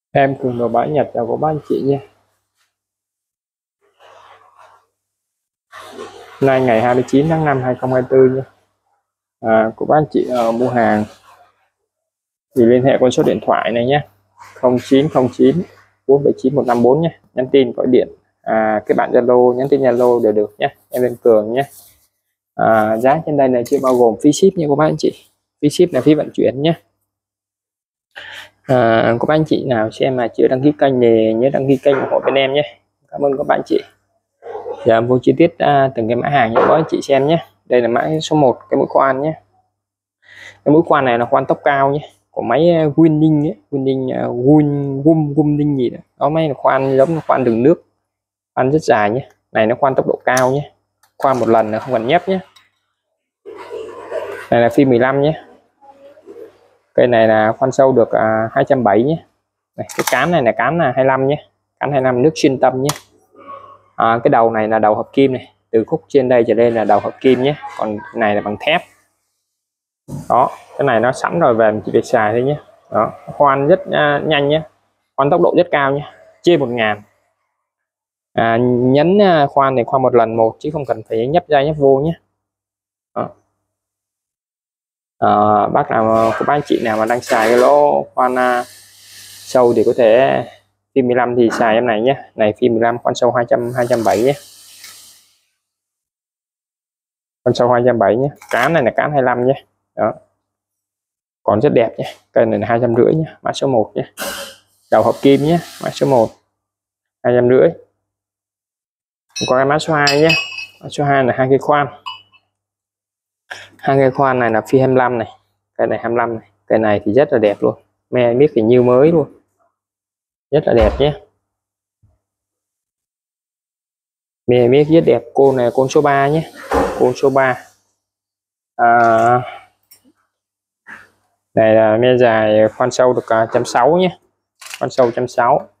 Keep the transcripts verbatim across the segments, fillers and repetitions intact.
Em cùng đồ bãi Nhật chào cô bác anh chị nha. Hôm nay ngày hai mươi chín tháng năm hai nghìn không trăm hai mươi tư nha. À, cô bác anh chị uh, mua hàng thì liên hệ qua số điện thoại này nhé. không chín không chín bốn bảy chín một năm bốn nhé. Nhắn tin gọi điện, à, cái bạn Zalo nhắn tin Zalo đều được nhé. Em lên Cường nhé. À, giá trên đây này chưa bao gồm phí ship nha cô bác anh chị. Phí ship là phí vận chuyển nhé. À, cô bác anh chị nào xem mà chưa đăng ký kênh thì nhớ đăng ký kênh ủng hộ bên em nhé. Cảm ơn các bạn chị. Giờ vô chi tiết à, từng cái mã hàng cho các anh chị xem nhé. Đây là mã số một, cái mũi khoan nhé. Cái mũi khoan này là khoan tốc cao nhé, của máy Winning ấy, Winning uh, Win Wum Wumning gì đó. Đó máy là khoan giống khoan đường nước, khoan rất dài nhé. Này nó khoan tốc độ cao nhé, khoan một lần là không cần nhấp nhé. Này là phi mười lăm nhé. Cây này là khoan sâu được uh, hai trăm bảy mươi nhé. Này, cái cán này là cán là hai mươi lăm nhé, cán hai mươi lăm nước xuyên tâm nhé. À, cái đầu này là đầu hợp kim này, từ khúc trên đây trở lên là đầu hợp kim nhé, còn này là bằng thép. Đó, cái này nó sẵn rồi về mình chỉ việc xài thôi nhé. Đó, khoan rất uh, nhanh nhé, khoan tốc độ rất cao nhé, trên một ngàn. À, nhấn uh, khoan này khoan một lần một chứ không cần phải nhấp ra nhấp vô nhé. Đó. À, bác nào của bác anh chị nào mà đang xài cái lỗ khoan uh, sâu thì có thể phi mười lăm thì xài em này nhé. Này phi mười lăm khoan sâu hai trăm hai trăm bảy nhé, con sâu hai trăm bảy nhé. Cán này là cán hai mươi lăm nhé. Đó, còn rất đẹp nhé. Cây này là hai trăm rưỡi nhé, mã số một nhé. Đầu hợp kim nhé, mã số một hai trăm rưỡi. Có cái mã số hai nhé. Mã số hai là hai cây khoan, hai cây khoan này là phi hai mươi lăm này, cây này hai mươi lăm này. Cây này thì rất là đẹp luôn, me miết thì như mới luôn, rất là đẹp nhé. Me miết rất đẹp. Côn này côn số ba nhé, côn số ba. À, này là me dài khoan sâu được một trăm sáu mươi nhé, khoan sâu một trăm sáu mươi,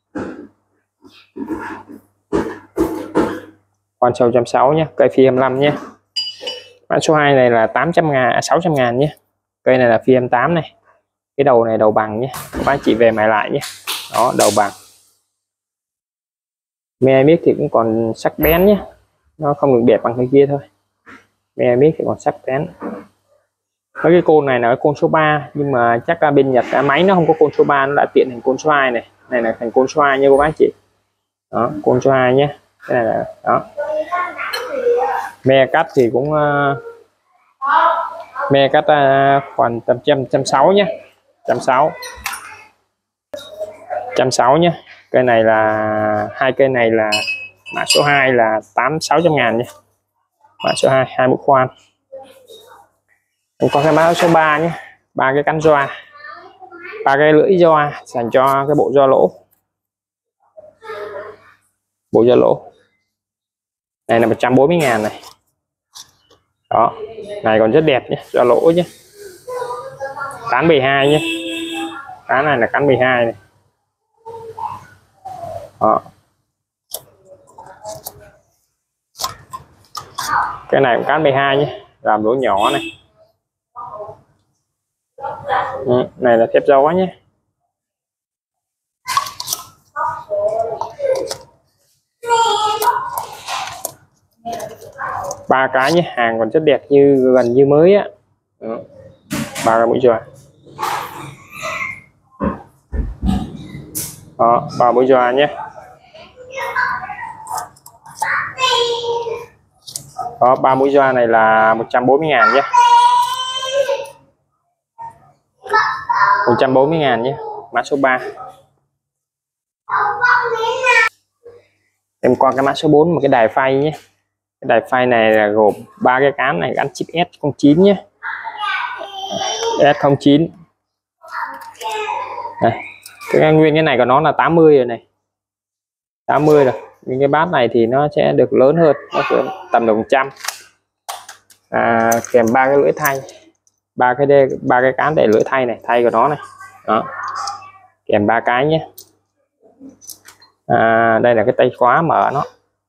khoan sâu một trăm sáu mươi nhé. Cây phi hai mươi lăm nhé. Mã số hai này là tám trăm ngàn, à, sáu trăm ngàn nhé. Cây này là phi hai mươi tám này, cái đầu này đầu bằng nhé, các bác chị về mài lại nhé. Đó, đầu bằng, me miết thì cũng còn sắc bén nhé, nó không được đẹp bằng cái kia thôi. Me miết thì còn sắc bén. Mấy cái côn này là cái côn số ba, nhưng mà chắc là bên Nhật máy nó không có côn số ba, nó đã tiện thành côn số hai này. Này là thành côn số hai nha cô bác chị. Đó, côn số hai nhé. Cái này là đó. Me cắt thì cũng uh, me cắt uh, khoảng tầm trăm trăm sáu nhé, trăm sáu, trăm sáu nhé. Cây này là hai cây này là mã số hai là tám sáu trăm ngàn nhé. Mã số hai, hai mũi khoan. Cũng có cái mã số ba nhé, ba cái cắn doa, ba cái lưỡi doa dành cho cái bộ doa lỗ, bộ doa lỗ này là một trăm bốn mươi ngàn này. Đó, này còn rất đẹp nhé, doa lỗ nhé, cán mười hai nhé, cán này là cán mười hai này. Đó, cái này cũng cán mười hai nhé, làm lỗ nhỏ này. Ừ, này là thép gió nhé. Ba cái nhé, hàng còn rất đẹp, như gần như mới á. Ba cái mũi doa. Đó, ba mũi doa nhé. Đó, ba mũi doa này là một trăm bốn mươi ngàn nhé, một trăm bốn mươi ngàn nhé, mã số ba. Em qua cái mã số bốn, một cái đài phay nhé. Cái đài phay này là gồm ba cái cán này, gắn chip S không chín nhé, S không chín. Đây, cái nguyên cái này của nó là tám mươi rồi này, tám mươi rồi. Những cái bát này thì nó sẽ được lớn hơn, nó sẽ tầm đồng trăm. À, kèm ba cái lưỡi thay, ba cái đê, ba cái cán để lưỡi thay này, thay của nó này. Đó, kèm ba cái nhé. À, đây là cái tay khóa mở nó.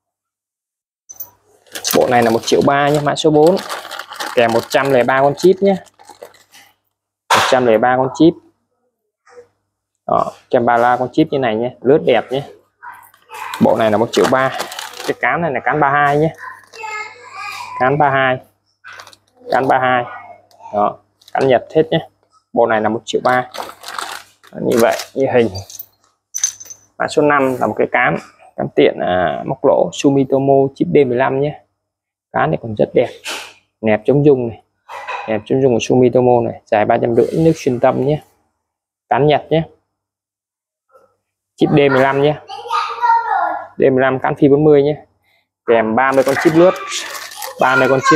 Bộ này là một triệu ba nhé, mã số bốn. Kèm một trăm lẻ ba con chip nhé, một trăm lẻ ba con chip. Đó, Chambala con chip như này nhé, lướt đẹp nhé. Bộ này là một triệu ba. Cái cán này là cán ba mươi hai nhé, cán ba mươi hai, cán ba mươi hai. Đó, cán Nhật hết nhé. Bộ này là một triệu ba. Như vậy, như hình. Mã số năm là một cái cán cán tiện à, móc lỗ Sumitomo chip D mười lăm nhé. Cán này còn rất đẹp, nẹp chống rung này, nẹp chống rung của Sumitomo này, dài ba trăm rưỡi, nước xuyên tâm nhé. Cán Nhật nhé, chip D mười lăm nhé, D mười lăm cán phi bốn mươi nhé, kèm ba mươi con chip lướt, ba mươi con chip,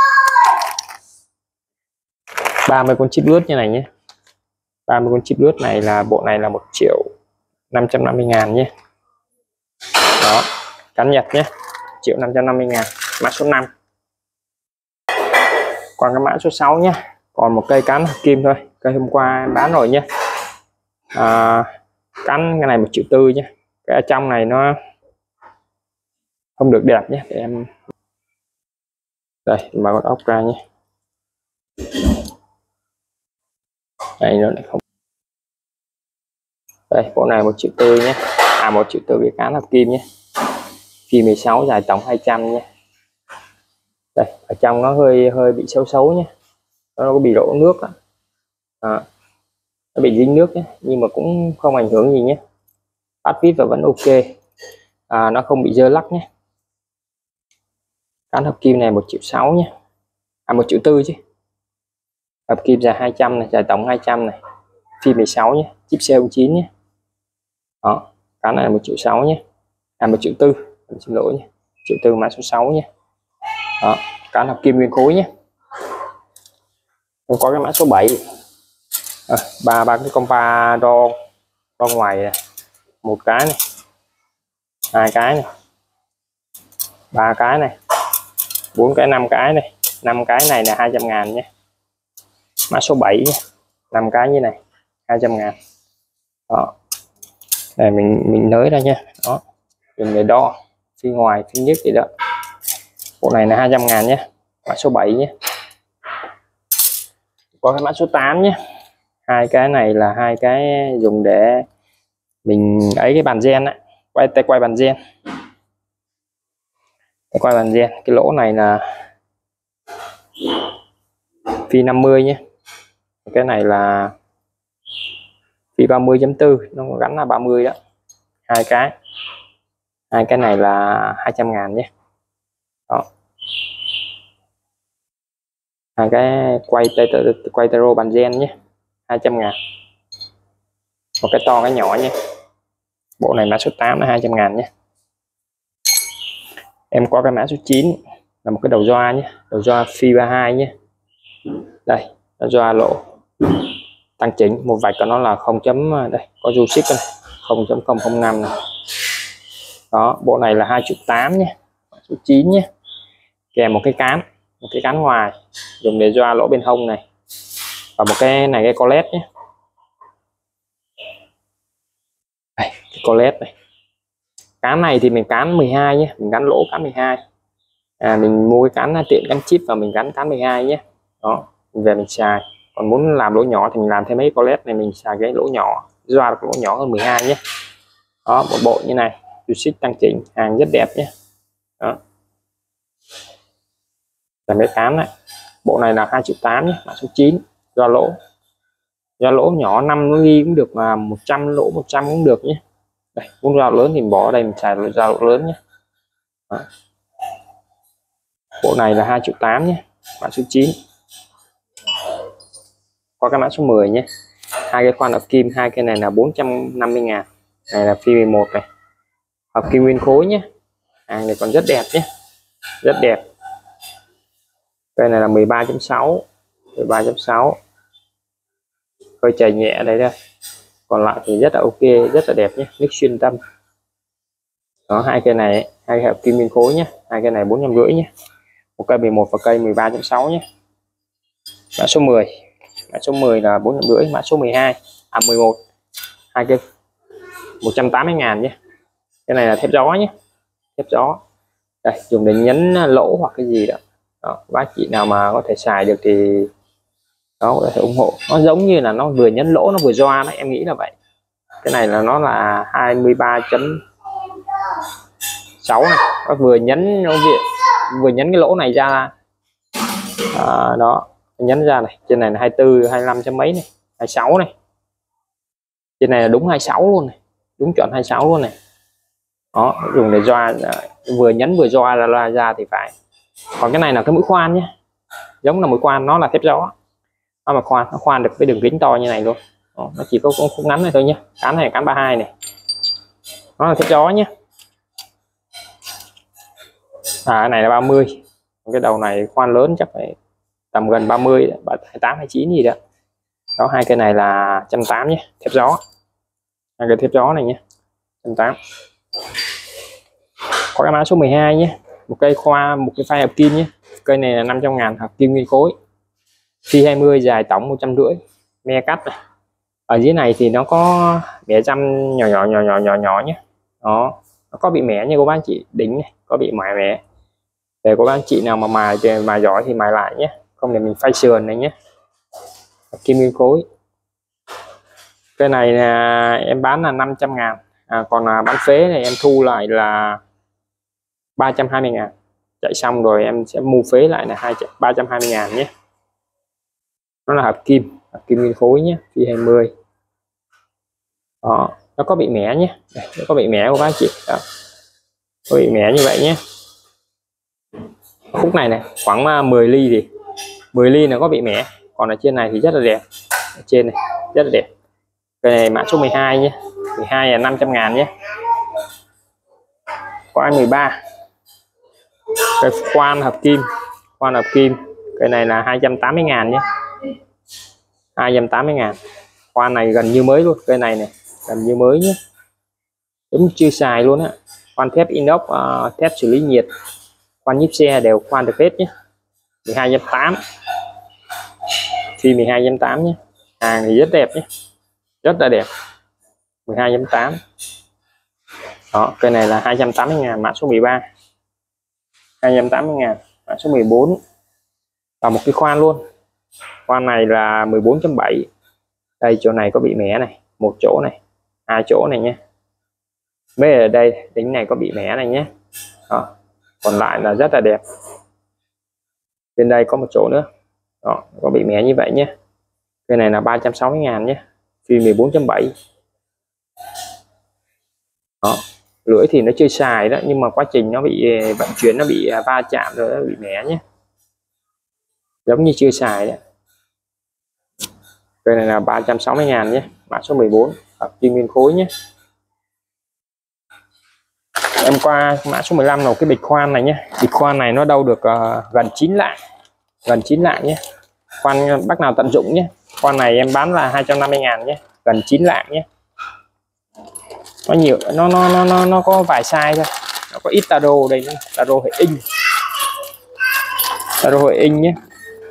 ba mươi con chip lướt như này nhé. ba mươi con chip lướt này là bộ này là một triệu năm trăm năm mươi ngàn nhé. Đó, cán Nhật nhé, triệu năm trăm năm mươi ngàn. Mã số năm. Còn cái mã số sáu nhé, còn một cây cán hợp kim thôi, cây hôm qua em bán rồi nhé. À, cán cái này một triệu tư nhé. Cái ở trong này nó không được đẹp nhé, để em đây mà con ốc ra nhé. Đây nó lại không. Đây bộ này một triệu tư nhé, à một triệu tư cái cán hợp kim nhé, phi mười sáu, dài tổng hai trăm nhé. Đây ở trong nó hơi hơi bị xấu xấu nhé, nó có bị đổ nước đó. À, nó bị dính nước nhé, nhưng mà cũng không ảnh hưởng gì nhé, bắt vít và vẫn ok. À, nó không bị dơ lắc nhé. Cán hợp kim này một triệu sáu nhé, à một triệu tư chứ. Hợp kim dài hai trăm này, dài tổng hai trăm này, phi mười sáu nhé, chip C không chín nhé. Đó, cán này là một triệu sáu nhé, à một triệu tư, xin lỗi nhé, triệu tư mã số sáu nhé. Đó, cán hợp kim nguyên khối nhé. Không có cái mã số bảy. À, ba ba cái compa đo đo ngoài này. Một cái này, hai cái này, ba cái này, bốn cái, năm cái này, năm cái này là hai trăm ngàn nhé. Mã số bảy nhé, năm cái như này hai trăm ngàn. Đó, đây mình mình nới ra nha. Đó, dùng để đo phía ngoài phía nhất gì đó. Bộ này là hai trăm ngàn nhé. Mã số bảy nhé. Có cái mã số tám nhé. Hai cái này là hai cái dùng để mình ấy cái bàn gen á, quay tay quay bàn gen, tay quay bàn gen. Cái lỗ này là phi năm mươi nhé, cái này là phi ba mươi chấm bốn, nó gắn là ba mươi đó. Hai cái, hai cái này là hai trăm ngàn nhé. Đó, hai cái quay tay quay taro bàn gen nhé, hai trăm ngàn. Một cái to cái nhỏ nhé. Bộ này mã số tám là hai trăm ngàn nhé. Em có cái mã số chín là một cái đầu doa nhé, đầu doa phi ba mươi hai nhé. Đây, đầu doa lỗ tăng chỉnh, một vạch của nó là không chấm, đây có du xích này, không chấm không không năm này. Đó, bộ này là hai triệu tám nhé, số chín nhé. Kèm một cái cán, một cái cán ngoài dùng để doa lỗ bên hông này, và một cái này cái collet nhé. Đây, cái collet này. Cán này thì mình cán mười hai nhé, mình gắn lỗ cán mười hai. À, mình mua cái cán tiện gắn chip và mình gắn cán mười hai nhé. Đó, mình về mình xài. Còn muốn làm lỗ nhỏ thì mình làm thêm mấy collet này, mình xài cái lỗ nhỏ, doa được lỗ nhỏ hơn mười hai nhé. Đó, một bộ như này, du xích tăng chỉnh, hàng rất đẹp nhé. Đó, là mấy cán này. Bộ này là hai triệu tám nhé, mã số chín. Doa lỗ, doa lỗ nhỏ năm ly cũng được, mà một trăm lỗ một trăm cũng được nhé. Đây, muốn doa lớn thì bỏ ở đây mình xài doa lỗ lớn nhé. Đó, bộ này là hai triệu tám nhé, mã số chín. Có cái mã số mười nhé. Hai cái khoan hợp kim, hai cái này là bốn trăm năm mươi ngàn. Này là phi mười một này, hợp kim nguyên khối nhé. Hàng này còn rất đẹp nhé, rất đẹp. Đây này là mười ba chấm sáu, mười ba chấm sáu, hơi chảy nhẹ đây đây, còn lại thì rất là ok, rất là đẹp nhé, nước xuyên tâm. Đó, hai cây này, hai hợp kim nguyên khối nhé, hai cây này bốn trăm rưỡi nhé. Một cây mười một và cây mười ba chấm sáu nhé. Mã số mười, mã số mười là bốn trăm rưỡi. Mã số mười hai, à mười một, hai cây một trăm tám mươi ngàn nhé. Cái này là thép gió nhé, thép gió. Đây, dùng để nhấn lỗ hoặc cái gì đó. Đó, bác chị nào mà có thể xài được thì đó có thể ủng hộ. Nó giống như là nó vừa nhấn lỗ nó vừa doa đó, em nghĩ là vậy. cái này là nó là hai mươi ba chấm sáu này, nó vừa nhấn nó vừa, vừa nhấn cái lỗ này ra à, đó nhấn ra này, trên này là hai mươi tư hai mươi lăm chấm mấy này, hai mươi sáu này, trên này là đúng hai mươi sáu luôn này, đúng chuẩn hai mươi sáu luôn này. Đó, dùng để doa, vừa nhấn vừa doa là ra, ra thì phải. Còn cái này là cái mũi khoan nhé, giống là mũi khoan, nó là thép gió, nó mà khoan nó khoan được cái đường kính to như này luôn. Đó, nó chỉ có khúc ngắn này thôi nhé. Cán này cán ba mươi hai này, nó là thép gió nhé. À cái này là ba mươi, cái đầu này khoan lớn chắc phải tầm gần ba mươi, hai mươi tám hai mươi chín gì đó. Đó, hai cái này là một trăm tám mươi nhé, thép gió, hai cái thép gió này nhé, một trăm tám mươi. Có cái mã số mười hai nhé, một cây khoa, một cái phay hợp kim nhé. Cây này là năm trăm ngàn, hợp kim nguyên khối, phi hai mươi, dài tổng một trăm rưỡi, me cắt này. Ở dưới này thì nó có mẻ trăm nhỏ nhỏ nhỏ nhỏ nhỏ nhỏ nhé. Đó, nó có bị mẻ như cô bác anh chị đính này, có bị mẻ mẻ. Để cô bác anh chị nào mà mài mài giỏi thì mài lại nhé, không để mình phay sườn này nhé. Hợp kim nguyên khối. Cái này là em bán là năm trăm ngàn, à, còn là bán phế này em thu lại là ba trăm hai mươi ngàn. Chạy xong rồi em sẽ mua phế lại là ba trăm hai mươi ngàn nhé. Nó là hợp kim, hợp kim nguyên khối nhé, phi hai mươi. Đó, nó có bị mẻ nhé. Đây, nó có bị mẻ của bác chị. Đó, có bị mẻ như vậy nhé. Khúc này này khoảng mười ly thì mười ly nó có bị mẻ, còn ở trên này thì rất là đẹp. Ở trên này rất là đẹp. Cái này mã số mười hai nhé, mười hai là năm trăm ngàn nhé. Có mười ba, cái khoan hợp kim, khoan hợp kim, cái này là hai trăm tám mươi ngàn nhé, hai trăm tám mươi ngàn. Khoan này gần như mới luôn, cái này này gần như mới nhé, đúng chưa xài luôn á. Khoan thép inox, uh, thép xử lý nhiệt, khoan nhíp xe đều khoan được hết nhé. mười hai chấm tám, phi mười hai chấm tám nhé. Hàng thì rất đẹp nhé, rất là đẹp. mười hai chấm tám. Đó, cái này là hai trăm tám mươi ngàn, mã số mười ba, hai trăm tám mươi ngàn. Mã số mười bốn và một cái khoan luôn. Khoan này là mười bốn chấm bảy. Đây chỗ này có bị mẻ này, một chỗ này, hai chỗ này nhé. Mấy ở đây tính này có bị mẻ này nhé. Đó, còn lại là rất là đẹp. Bên đây có một chỗ nữa. Đó, có bị mẻ như vậy nhé. Cái này là ba trăm sáu mươi ngàn nhé, phi mười bốn chấm bảy. Đó, lưỡi thì nó chưa xài đó, nhưng mà quá trình nó bị vận chuyển nó bị va chạm rồi nó bị mẻ nhé, giống như chưa xài đấy. Cái này là ba trăm sáu mươi ngàn nhé, mã số mười bốn, hợp kim nguyên khối nhé. Em qua mã số mười lăm là cái bịch khoan này nhé. Bịch khoan này nó đâu được uh, gần chín lạng, gần chín lạng nhé. Khoan bác nào tận dụng nhé. Khoan này em bán là hai trăm năm mươi ngàn nhé, gần chín lạng nhé. Nó nhiều, nó nó nó nó nó có vài size thôi. Nó có ít taro đây, taro hệ in, taro hệ in nhé.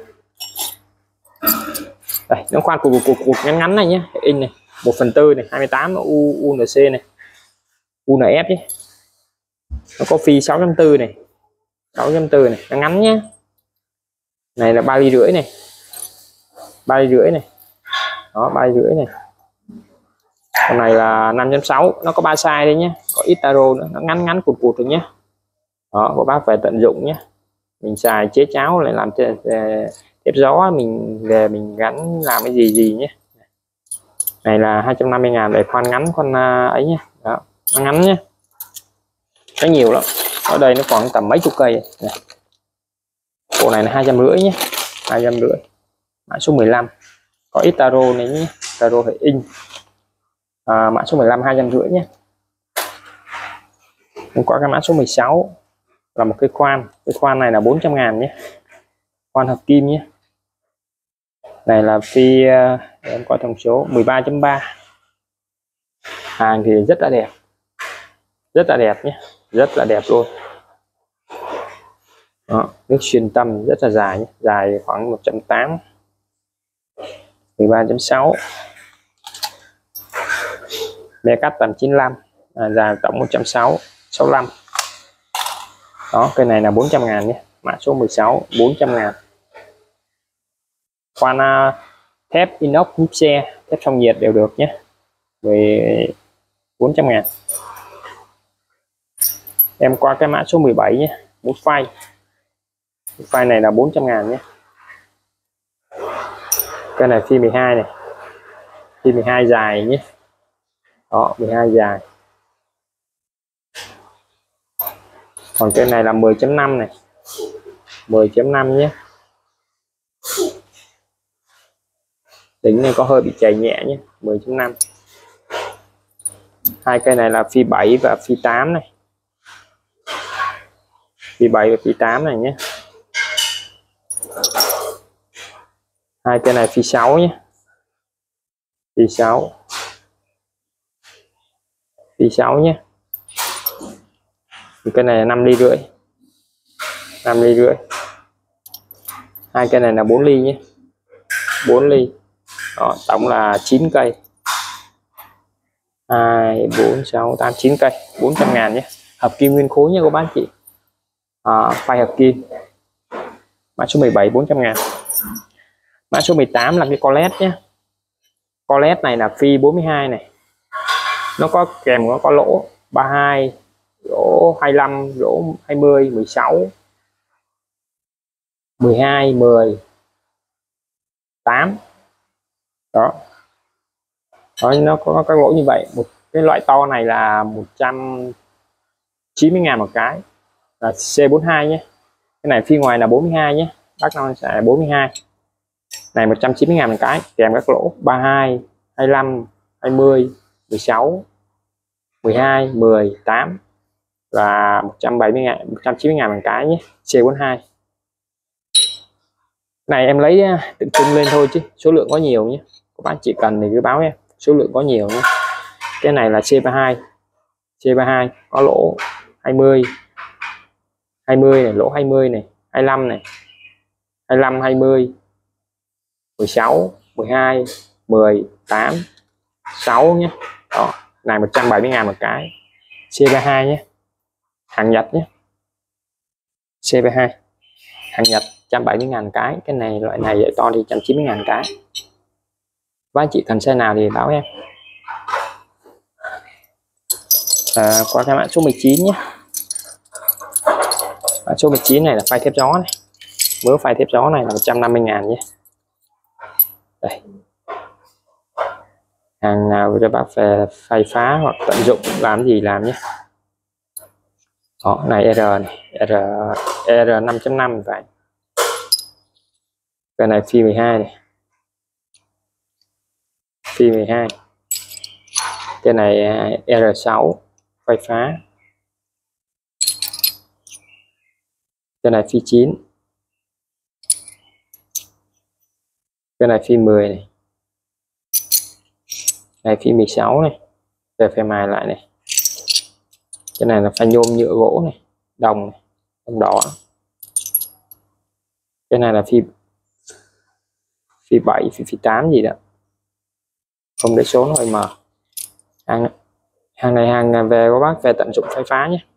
Đây, nó khoan cục cục cục ngắn ngắn này nhé, hệ in này, một phần tư này, hai mươi tám u u en xê này, u en ép nhé. Nó có phi sáu chấm bốn này, sáu chấm bốn này, nó ngắn nhé. Này là ba ly rưỡi này, ba ly rưỡi này. Đó, ba ly rưỡi này. Con này là năm chấm sáu, nó có ba size đây nhé, có ít taro nữa, nó ngắn ngắn cụt cụt được nhé. Đó, các bác phải tận dụng nhé. Mình xài chế cháo lại làm thép gió, mình về mình gắn làm cái gì gì nhé. Này là hai trăm năm mươi ngàn để khoan ngắn, khoan ấy nhé. Đó, nó ngắn nhé, có nhiều lắm. Ở đây nó còn tầm mấy chục cây này. Bộ này là hai trăm rưỡi nhé, hai trăm rưỡi. Mã số mười lăm có ít taro này nhé, taro hệ in. À, mã số mười lăm hai trăm rưỡi nhé. Cũng có cái mã số mười sáu là một cái khoan, cái khoan này là bốn trăm ngàn nhé, khoan hợp kim nhé. Này là phi uh, em có thông số mười ba chấm ba. Hàng thì rất là đẹp, rất là đẹp nhé, rất là đẹp luôn. Đó, nước xuyên tâm rất là dài nhé, dài khoảng một trăm tám mươi. mười ba chấm sáu, me cắt tầm chín mươi lăm, à, dài tổng một trăm sáu mươi, sáu mươi lăm. Đó, cái này là bốn trăm ngàn nhé, mã số mười sáu, bốn trăm ngàn. Khoan uh, thép inox nhíp xe, thép song nhiệt đều được nhé. bốn trăm ngàn. Em qua cái mã số mười bảy nhé, một file file này là bốn trăm ngàn nhé. Cái này phi mười hai này, phi mười hai dài nhé, đó mười hai dài. Còn cái này là mười chấm năm này, mười chấm năm nhé. Tính này có hơi bị chảy nhẹ nhé, mười chấm năm. Hai cây này là phi bảy và phi tám này, phi bảy và phi tám này nhé. Hai cây này phi sáu nhé, phi sáu, phi sáu nhé. Cái này là năm ly rưỡi, năm ly rưỡi. Hai cây này là bốn ly nhé, bốn ly. Đó, tổng là chín cây, hai bốn sáu tám chín cây, bốn trăm ngàn nhé. Hợp kim nguyên khối nhé các bác chị. À, phay hợp kim. Mã số mười bảy bốn trăm ngàn. Mã số mười tám là cái collet nhé. Collet này là phi bốn mươi hai này, nó có kèm, nó có lỗ ba mươi hai, lỗ hai mươi lăm, lỗ hai mươi, mười sáu, mười hai, mười, tám. Đó. Đó, nó có các lỗ như vậy. Một cái loại to này là một trăm chín mươi ngàn một cái, là C bốn mươi hai nhé. Cái này phi ngoài là bốn mươi hai nhé, bác nó sẽ là bốn mươi hai. Này một trăm chín mươi ngàn một cái, kèm các lỗ ba mươi hai, hai mươi lăm, hai mươi, mười sáu, mười hai, mười, tám là một trăm bảy mươi ngàn, một trăm chín mươi ngàn một cái nhé, C bốn mươi hai. Này em lấy tượng trưng lên thôi chứ số lượng có nhiều nhé. Các bạn chỉ cần thì cứ báo em, số lượng có nhiều nhé. Cái này là C ba mươi hai, C ba mươi hai có lỗ hai mươi, hai mươi này, lỗ hai mươi này, hai mươi lăm này, hai mươi lăm, hai mươi, mười sáu, mười hai, mười, tám, sáu nhé. Đó, này một trăm bảy mươi ngàn một cái, C ba mươi hai nhé, hàng Nhật nhé. C ba mươi hai hàng Nhật, một trăm bảy mươi ngàn một cái. Cái này loại này vậy to thì một trăm chín mươi ngàn một cái. Các anh chị cần size nào thì báo em. À, qua cái mã số mười chín nhé. Mã số mười chín này là phay thép gió này, mớ phay thép gió này là một trăm năm mươi ngàn nhé. Đây, hàng nào cho bác về phay phá hoặc tận dụng làm gì làm nhé. Đó, này R này, R R năm chấm năm vậy. Cái này phi mười hai này, phi mười hai. Cái này R sáu phay phá. Cái này phi chín. Cái này phi mười này. Này phi mười sáu này. Về phải mài lại này. Cái này là phay nhôm nhựa gỗ này, đồng này, đồng đỏ. Cái này là phi phi bảy, phi phi tám gì đó. Không để số nó hơi mờ. Hàng hàng này hàng về các bác về tận dụng phay phá nhé.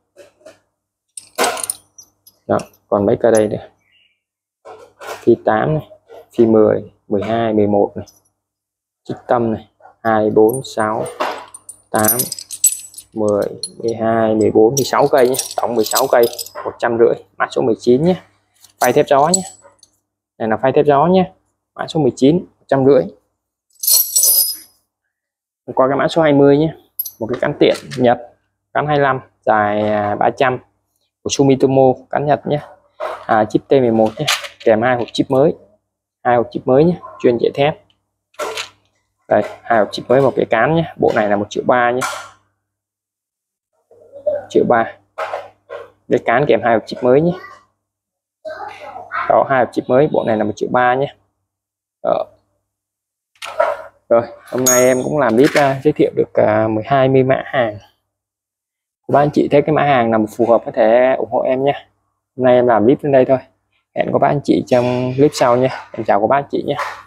Đó, còn mấy cây đây nữa. Phi tám này, phi mười, mười hai, mười một này. Chích tâm này, hai, bốn, sáu, tám, mười, mười hai, mười bốn, mười sáu cây nhé, tổng mười sáu cây, một trăm rưỡi. Mã số mười chín nhé. Phay thép gió nhé. Này là phay thép gió nhé. Mã số mười chín, một trăm rưỡi. Qua cái mã số hai mươi nhé. Một cái cán tiện Nhật, cán hai mươi lăm, dài ba trăm của Sumitomo, cán Nhật nhé. À, chip T mười một nhé, kèm hai hộp chip mới, hai hộp chip mới nhé, chuyên chạy thép. Đây, hai hộp chip mới, một cái cán nhé. Bộ này là một triệu ba nhé, triệu ba. Cái cán kèm hai hộp chip mới nhé. Đó, hai hộp chip mới, bộ này là một triệu ba nhé. Đó. Rồi, hôm nay em cũng làm clip uh, giới thiệu được uh, mười hai mã hàng. Các anh chị thấy cái mã hàng nào phù hợp có thể ủng hộ em nhé. Hôm nay em làm clip đến đây thôi. Hẹn các bác anh chị trong clip sau nha. Em chào các bác anh chị nhé.